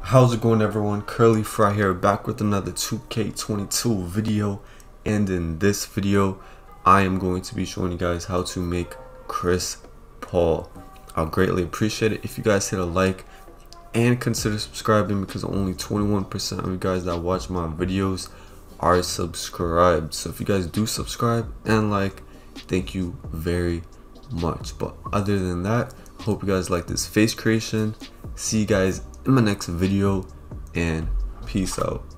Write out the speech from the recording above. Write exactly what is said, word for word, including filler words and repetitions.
How's it going, everyone? Curly Fry here, back with another two K twenty-two video, and in this video I am going to be showing you guys how to make Chris Paul. I'll greatly appreciate it if you guys hit a like and consider subscribing, because only twenty-one percent of you guys that watch my videos are subscribed. So if you guys do subscribe and like, thank you very much. But other than that, hope you guys like this face creation. See you guys in my next video, and peace out.